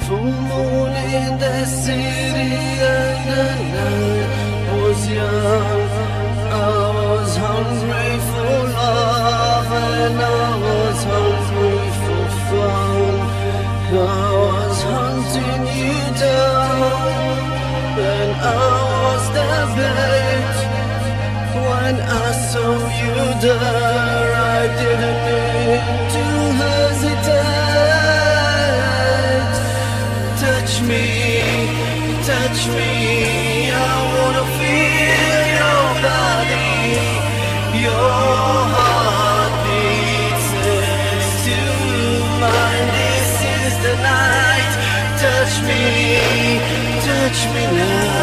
Full moon in the city and the night was young. I was hungry for love and I was hungry for fun. I was hunting you down and I was the bait. When I saw you there, I didn't need to hesitate. Touch me, I wanna feel your body. Your heart beats next to mine. This is the night. Touch me now.